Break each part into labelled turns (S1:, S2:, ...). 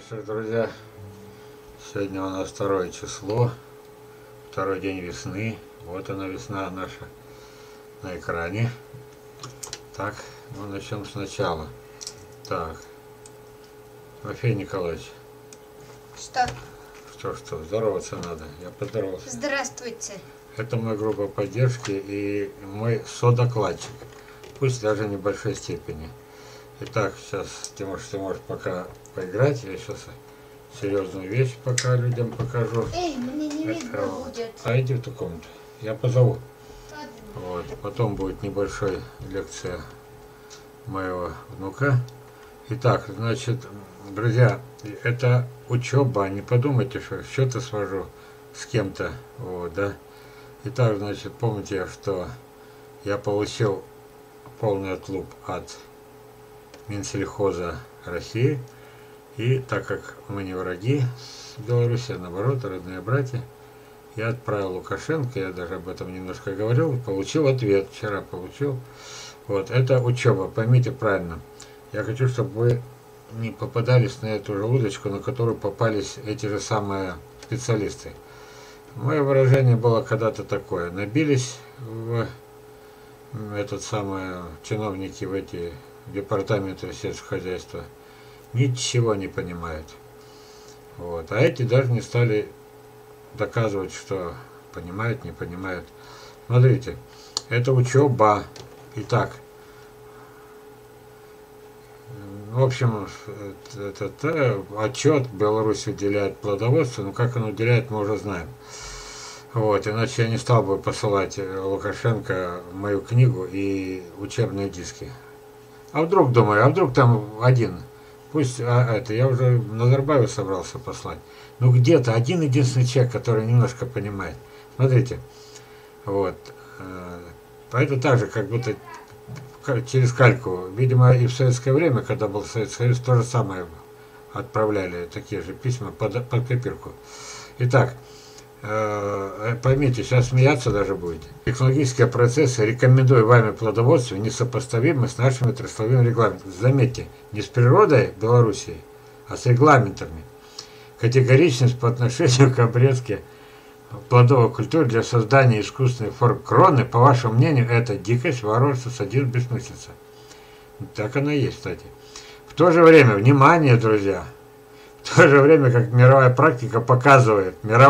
S1: что ж, друзья, сегодня у нас 2 число, второй день весны. Вот она, весна наша на экране. Так, ну начнем сначала. Так, Тимофей Николаевич.
S2: Что?
S1: Что, здороваться надо. Я поздоровался.
S2: Здравствуйте.
S1: Это моя группа поддержки и мой содокладчик, пусть даже в небольшой степени. Итак, сейчас, Тимош, ты можешь пока поиграть. Я сейчас серьезную вещь пока людям покажу.
S2: Эй, мне не видно будет.
S1: А иди в ту комнату. Я позову.
S2: Ладно.
S1: Вот. Потом будет небольшая лекция моего внука. Итак, значит, друзья, это учеба. Не подумайте, что счеты свожу с кем-то. Вот, да. Итак, значит, помните, что я получил полный отлуп от Минсельхоза России. И так как мы не враги с Беларуси, а наоборот, родные братья, я отправил Лукашенко, я даже об этом немножко говорил, получил ответ, вчера получил. Вот, это учеба, поймите правильно. Я хочу, чтобы вы не попадались на эту же удочку, на которую попались эти же самые специалисты. Мое выражение было когда-то такое. Набились в этот самый чиновники в эти департаменты сельского хозяйства, ничего не понимают. Вот. А эти даже не стали доказывать, что понимают, не понимают. Смотрите, это учеба. Итак, в общем, этот отчет Беларусь уделяет плодоводству, но как он уделяет, мы уже знаем. Вот, иначе я не стал бы посылать Лукашенко мою книгу и учебные диски. А вдруг, думаю, а вдруг там один? Пусть это, я уже Назарбаеву собрался послать. Ну где-то один единственный человек, который немножко понимает. Смотрите, вот. Это так же, как будто через кальку. Видимо, и в советское время, когда был Советский Союз, то же самое отправляли такие же письма под копирку. Итак, поймите, сейчас смеяться даже будете. Технологические процессы, рекомендую вами плодоводству, несопоставимы с нашими отрасловыми регламентами. Заметьте, не с природой Белоруссии, а с регламентами. Категоричность по отношению к обрезке плодовой культуры для создания искусственных форм кроны, по вашему мнению, это дикость, варварство, садизм, бессмыслица. Так оно и есть, кстати. В то же время, внимание, друзья, в то же время, как мировая практика показывает,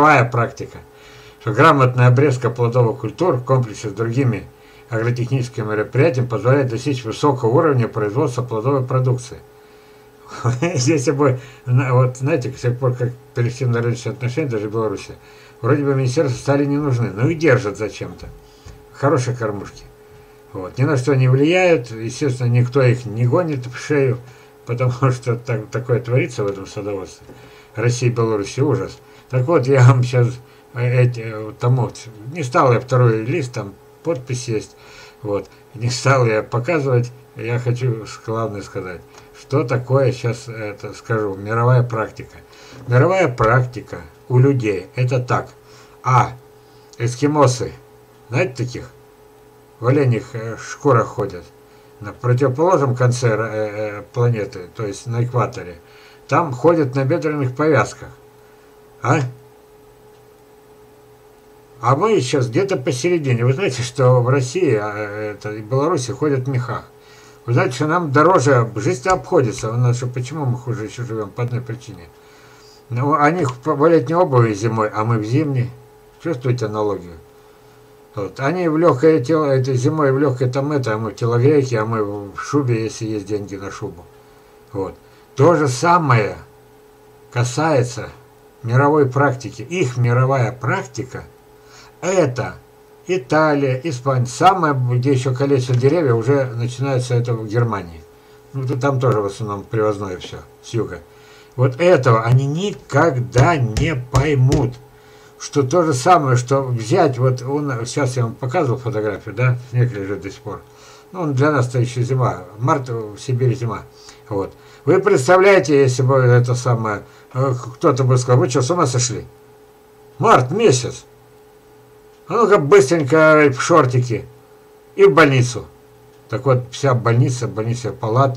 S1: что грамотная обрезка плодовых культур в комплексе с другими агротехническими мероприятиями позволяет достичь высокого уровня производства плодовой продукции. Здесь бы, вот знаете, с тех пор, как перешли на рыночные отношения, даже в Беларуси, вроде бы министерства стали не нужны, но и держат зачем-то. Хорошие кормушки. Вот. Ни на что не влияют, естественно, никто их не гонит в шею, потому что такое творится в этом садоводстве. Россия и Беларусь ужас. Так вот, я вам сейчас тому, не стал я второй лист, там подпись есть, вот, не стал я показывать, я хочу главное сказать, что такое сейчас, это скажу, мировая практика. Мировая практика у людей, это так, эскимосы, знаете таких, в оленях шкурах ходят, на противоположном конце планеты, то есть на экваторе, там ходят на бедренных повязках. А мы сейчас где-то посередине. Вы знаете, что в России и Беларуси ходят в мехах. Вы знаете, что нам дороже жизнь обходится. Почему мы хуже еще живем? По одной причине. Ну, они в летней обуви зимой, а мы в зимней. Чувствуете аналогию? Вот. Они в легкое тело, это зимой в легкое а мы в телогрейке, а мы в шубе, если есть деньги на шубу. Вот. То же самое касается мировой практики. Их мировая практика это Италия, Испания. Самое, где еще калечат деревья, уже начинается это в Германии. Ну, там тоже в основном привозное все, с юга. Вот этого они никогда не поймут. Что то же самое, что взять, вот сейчас я вам показывал фотографию, да, снег лежит до сих пор. Ну, для нас-то еще зима, март в Сибири зима. Вот. Вы представляете, если бы это самое, кто-то бы сказал, вы что, с ума сошли? Март месяц. А ну-ка быстренько в шортики и в больницу. Так вот, вся больница, палата,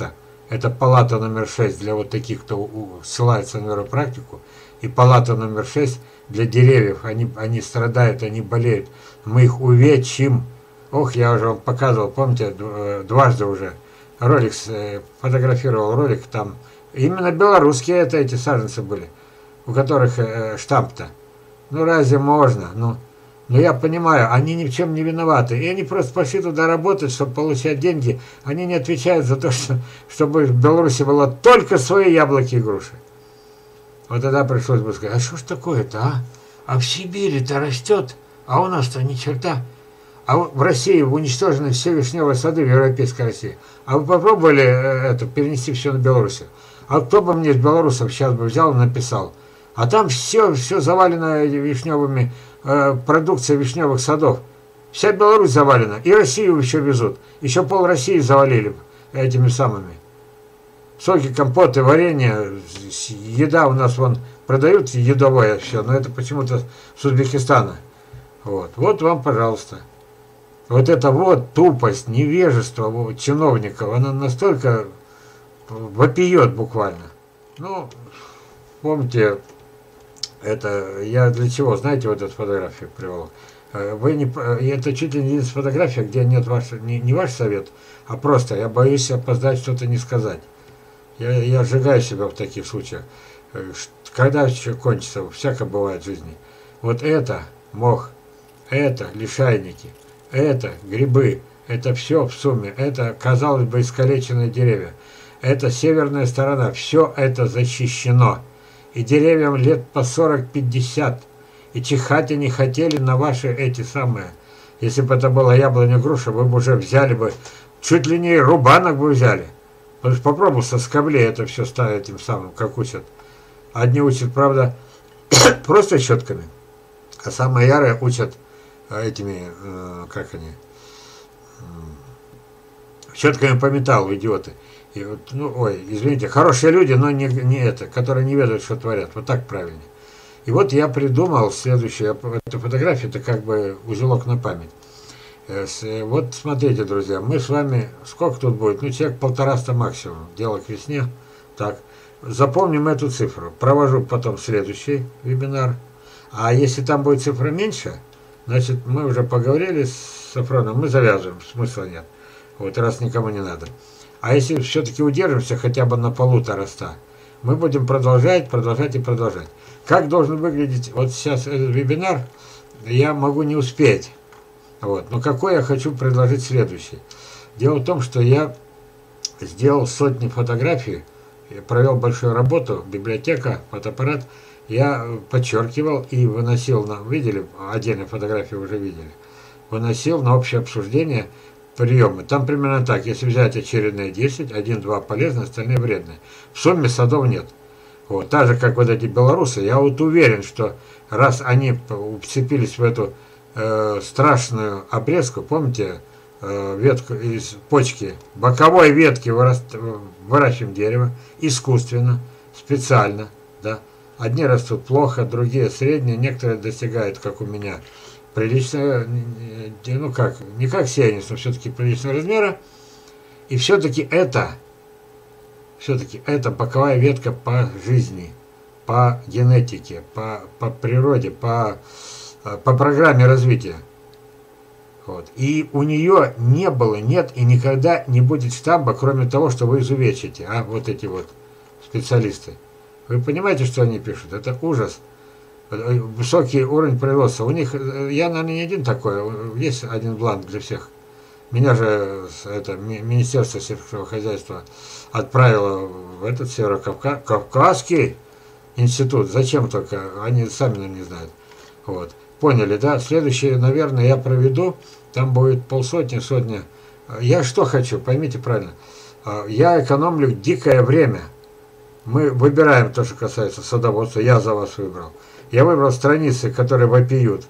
S1: Это палата номер 6 для вот таких, кто ссылается на нейропрактику, и палата номер 6 для деревьев. Они страдают, они болеют. Мы их увечим. Ох, я уже вам показывал, помните, дважды уже ролик, фотографировал ролик, там именно белорусские эти саженцы были, у которых штамп-то. Ну разве можно? Ну я понимаю, они ни в чем не виноваты. И они просто пошли туда работать, чтобы получать деньги. Они не отвечают за то, чтобы в Беларуси было только свои яблоки и груши. Вот тогда пришлось бы сказать, а что ж такое-то, а? А в Сибири-то растет, а у нас-то ни черта. А в России уничтожены все вишневые сады в Европейской России. А вы попробовали перенести все на Беларусь? А кто бы мне из белорусов сейчас бы взял и написал? А там все завалено вишневыми, продукцией вишневых садов. Вся Беларусь завалена. И Россию еще везут. Еще пол России завалили этими самыми. Соки, компоты, варенье, еда у нас вон продают едовое все, но это почему-то с Узбекистана. Вот вам, пожалуйста. Вот это вот тупость, невежество чиновников, она настолько вопиет буквально. Ну, помните, это я для чего, знаете, вот эту фотографию привел? Это чуть ли не фотография, где нет не ваш совет, а просто я боюсь опоздать, что-то не сказать. Я сжигаю себя в таких случаях. Когда еще кончится, всякое бывает в жизни. Вот это мох, это лишайники, это грибы, это все в сумме, это, казалось бы, искалеченные деревья. Это северная сторона, все это защищено. И деревьям лет по 40-50. И чихать они хотели на ваши эти самые. Если бы это была яблоня груша, вы бы уже взяли бы, чуть ли не рубанок бы взяли. Попробуй со скоблей это все ставить тем самым, как учат. Одни учат, правда, просто щетками, а самые ярые учат этими, как они, щетками по металлу, идиоты. И вот, ну, ой, извините, хорошие люди, но не это, которые не ведают, что творят. Вот так правильно. И вот я придумал следующую, эту фотографию, это как бы узелок на память. Вот смотрите, друзья, мы с вами, сколько тут будет? Ну, человек 150 максимум, дело к весне. Так, запомним эту цифру. Провожу потом следующий вебинар. А если там будет цифра меньше, значит, мы уже поговорили с Сафроном, мы завязываем, смысла нет. Вот, раз никому не надо. А если все-таки удержимся хотя бы на 1,5, мы будем продолжать и продолжать. Как должен выглядеть вот сейчас этот вебинар, я могу не успеть. Вот. Но какой я хочу предложить следующий. Дело в том, что я сделал сотни фотографий, я провел большую работу, библиотека, фотоаппарат. Я подчеркивал и выносил, видели, отдельные фотографии уже видели, выносил на общее обсуждение приемы. Там примерно так, если взять очередные 10, 1-2 полезные, остальные вредные. В сумме садов нет. Вот. Так же, как вот эти белорусы, я вот уверен, что раз они вцепились в эту страшную обрезку, помните, ветку из почки, боковой ветки выращиваем дерево, искусственно, специально, да. Одни растут плохо, другие средние, некоторые достигают, как у меня, приличного, ну как, не как сеянец, но все-таки приличного размера. И все-таки это боковая ветка по жизни, по генетике, по природе, по программе развития. Вот. И у нее не было, нет и никогда не будет штамба, кроме того, что вы изувечите, а вот эти вот специалисты. Вы понимаете, что они пишут? Это ужас. Высокий уровень производства. У них, я, наверное, не один такой, есть один бланк для всех. Меня же это Министерство сельского хозяйства отправило в этот Северокавказский институт. Зачем только? Они сами, наверное, не знают. Вот. Поняли, да? Следующее, наверное, я проведу. Там будет сотни. Я что хочу, поймите правильно. Я экономлю дикое время. Мы выбираем то, что касается садоводства. Я за вас выбрал. Я выбрал страницы, которые вопиют.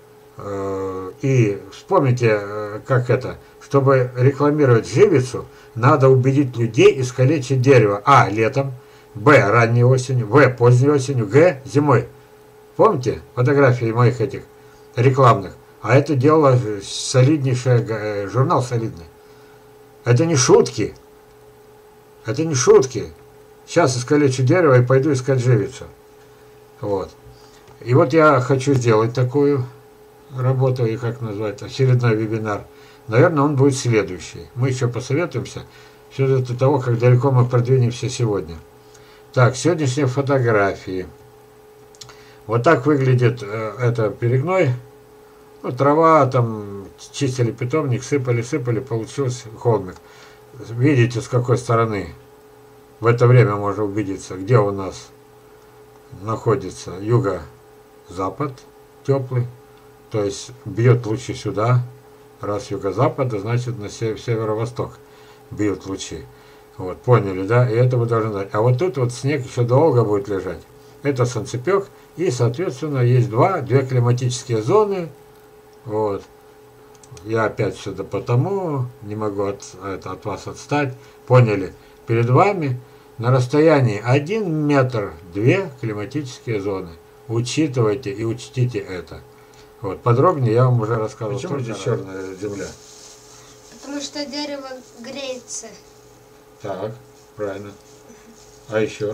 S1: И вспомните, как это. Чтобы рекламировать живицу, надо убедить людей искалечить дерево. А. Летом. Б. Ранней осенью. В. Поздней осенью. Г. Зимой. Помните фотографии моих этих рекламных? А это дело солиднейшее, журнал солидный. Это не шутки. Это не шутки. Сейчас искалечу дерево и пойду искать живицу. Вот. И вот я хочу сделать такую работу, и как назвать, очередной вебинар. Наверное, он будет следующий. Мы еще посоветуемся. Все это до того, как далеко мы продвинемся сегодня. Так, сегодняшние фотографии. Вот так выглядит это перегной. Ну, трава, там чистили питомник, сыпали, получился холмик. Видите, с какой стороны? В это время можно убедиться, где у нас находится юго-запад теплый. То есть бьет лучи сюда. Раз юго-запада, значит на северо-восток бьют лучи. Вот, поняли, да? И это вы должны знать. А вот тут вот снег еще долго будет лежать. Это солнцепек. И, соответственно, есть две климатические зоны. Вот. Я опять сюда потому не могу от вас отстать. Поняли? Перед вами на расстоянии 1 метр 2 климатические зоны. Учитывайте и учтите это. Вот, подробнее я вам уже рассказывал. Почему здесь черная земля?
S2: Потому что дерево греется.
S1: Так, правильно. А еще?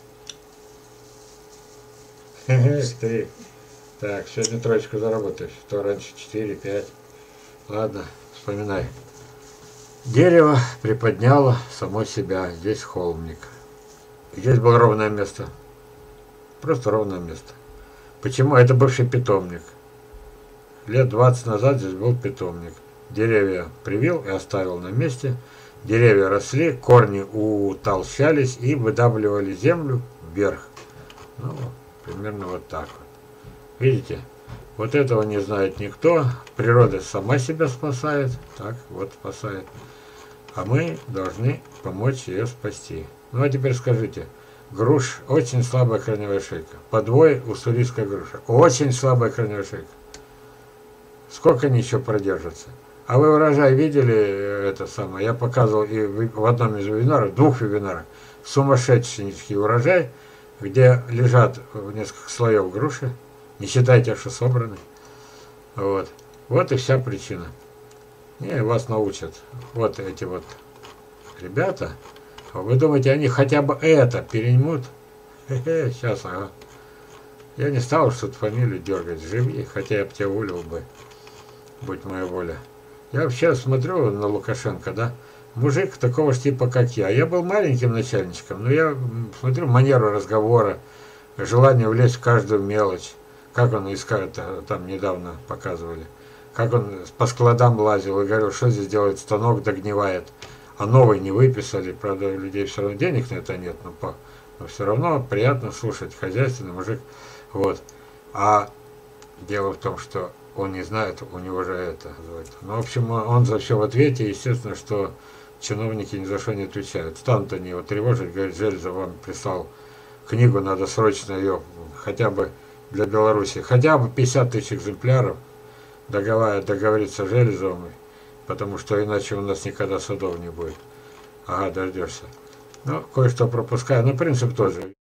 S1: Ты. Так, сегодня троечку заработаешь. То раньше 4, 5. Ладно, вспоминай. Дерево приподняло само себя. Здесь холмик. Здесь было ровное место. Просто ровное место. Почему? Это бывший питомник. Лет 20 назад здесь был питомник. Деревья привил и оставил на месте. Деревья росли, корни утолщались и выдавливали землю вверх. Ну, примерно вот так вот. Видите? Вот этого не знает никто. Природа сама себя спасает. Так, вот спасает. А мы должны помочь ее спасти. Ну, а теперь скажите. Груш очень слабая корневая шейка. Подвой уссурийская груша. Очень слабая корневая шейка. Сколько они еще продержатся? А вы урожай видели это самое? Я показывал и в одном из вебинаров, 2 вебинарах, сумасшедший урожай, где лежат несколько слоев груши. Не считайте, что собраны. Вот. Вот и вся причина. И вас научат вот эти вот ребята. Вы думаете, они хотя бы это переймут? Сейчас, ага. Я не стал что-то фамилию дергать. Живи, хотя я бы тебя уволил бы. Будь моя воля. Я вообще смотрю на Лукашенко, да, мужик такого же типа, как я. Я был маленьким начальничком, но я смотрю манеру разговора, желание влезть в каждую мелочь. Как он искает, там недавно показывали, как он по складам лазил и говорил, что здесь делает станок, догнивает. А новый не выписали, правда, у людей все равно денег на это нет, но все равно приятно слушать, хозяйственный мужик. Вот. А дело в том, что он не знает, у него же это. Ну, в общем, он за все в ответе. Естественно, что чиновники ни за что не отвечают. Станут они его тревожить, говорят, Железов вам прислал книгу, надо срочно ее, хотя бы для Беларуси, хотя бы 50 тысяч экземпляров договориться с Железовым, потому что иначе у нас никогда судов не будет. Ага, дождешься. Ну, кое-что пропускаю, но принцип тот же.